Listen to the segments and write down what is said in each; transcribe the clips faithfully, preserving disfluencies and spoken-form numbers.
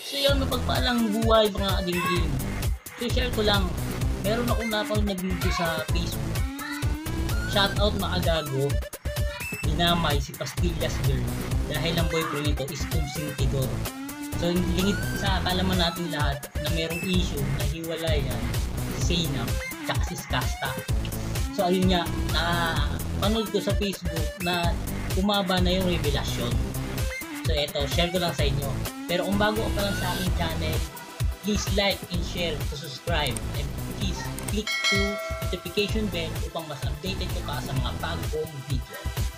So yun, mapagpalang buhay mga kadinggin. So share ko lang, meron akong napanood na video sa Facebook. Shoutout Makagago, dinamay si Pastillas Girl dahil ang boyfriend nito is KUNSINTIDOR. So lingit sa akalaman natin lahat na merong issue na hiwalayan si ZEINAB tsaka si SKUSTA. So ayun nga, napanood ko sa Facebook na umaba na yung revelasyon. So eto, share ko lang sa inyo. Pero kung bago ka pa lang sa aking channel, please like and share to subscribe, and please click to notification bell upang mas updated ko pa sa mga bagong video.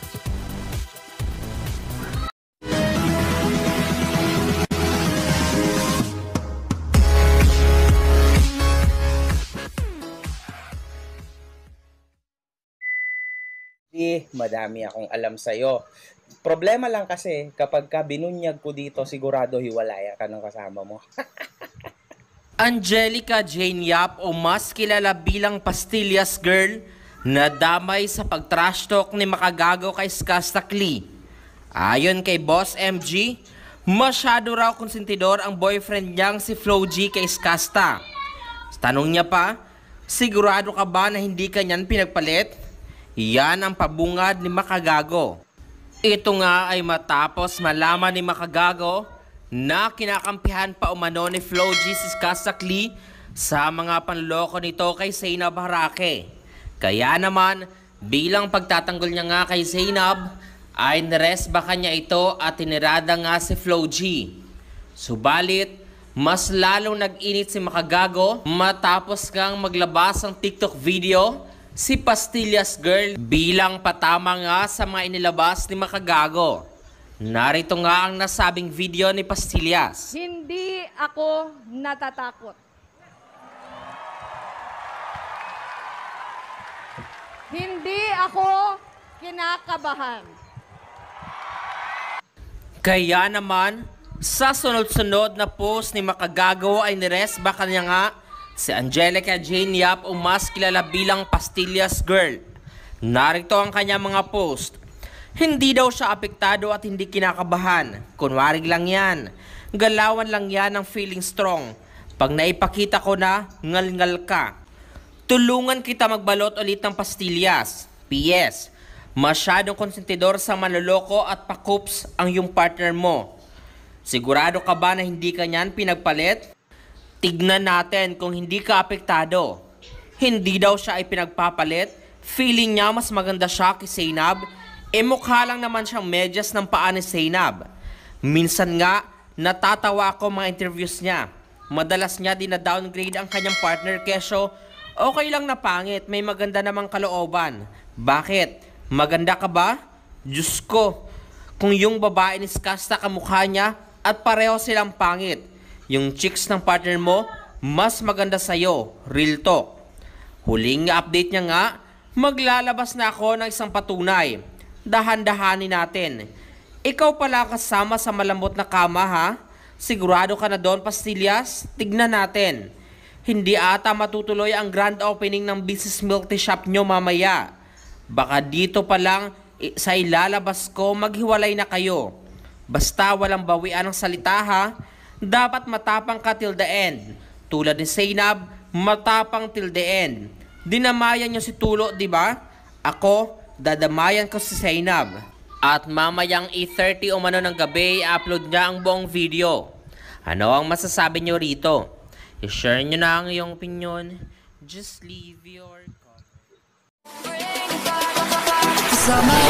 Di, madami akong alam sa'yo. Problema lang kasi, kapag ka binunyag ko dito, sigurado hiwalayan ka ng kasama mo. Angelica Jane Yap o mas kilala bilang Pastillas Girl na damay sa pag-trash talk ni Makagago kay SKUSTA. Ayon kay Boss M G, masyado raw konsentidor ang boyfriend niyang si Flo G kay SKUSTA. Tanong niya pa, sigurado ka ba na hindi ka niyan pinagpalit? Yan ang pabungad ni Makagago. Ito nga ay matapos malaman ni Makagago na kinakampihan pa umano ni Flo G si SKUSTA sa mga panloko nito kay ZEINAB Harake. Kaya naman, bilang pagtatanggol niya nga kay ZEINAB, ay niresbaka niya ito at tinirada nga si Flo G. Subalit, mas lalong nag-init si Makagago matapos kang maglabas ng TikTok video si Pastillas Girl bilang patama nga sa mga inilabas ni Makagago. Narito nga ang nasabing video ni Pastillas. Hindi ako natatakot. Hindi ako kinakabahan. Kaya naman, sa sunod-sunod na post ni Makagago ay niresbaka niya nga si Angelica Jane Yap o mas kilala bilang Pastillas Girl. Narito ang kanyang mga post. Hindi daw siya apektado at hindi kinakabahan. Kunwari lang yan. Galawan lang yan ng feeling strong. Pag naipakita ko na, ngal-ngal ka. Tulungan kita magbalot ulit ng pastillas. P S. Masyadong konsentidor sa manloloko at pakups ang yung partner mo. Sigurado ka ba na hindi ka niyan pinagpalit? Tignan natin kung hindi ka apektado. Hindi daw siya ay pinagpapalit. Feeling niya mas maganda siya kay ZEINAB. E mukha lang naman siyang medyas ng paa ni ZEINAB. Minsan nga, natatawa ako mga interviews niya. Madalas niya dina-downgrade ang kanyang partner kesyo okay lang na pangit, may maganda namang kalooban. Bakit? Maganda ka ba? Diyos ko, kung yung babae ni SKUSTA kamukha niya at pareho silang pangit, yung chicks ng partner mo, mas maganda sa'yo. Real talk. Huling update niya nga, maglalabas na ako ng isang patunay. Dahan-dahanin natin. Ikaw pala kasama sa malambot na kama ha? Sigurado ka na doon, Pastillas? Tignan natin. Hindi ata matutuloy ang grand opening ng business milk tea shop nyo mamaya. Baka dito pa lang sa ilalabas ko maghiwalay na kayo. Basta walang bawian ng salita ha? Dapat matapang ka till the end. Tulad ni ZEINAB, matapang till the end. Dinamayan nyo si Tulo, di ba? Ako, dadamayan ko si ZEINAB. At mamayang eight thirty umano ng gabi, upload niya ang buong video. Ano ang masasabi nyo rito? I-share nyo na ang iyong opinion. Just leave your comment.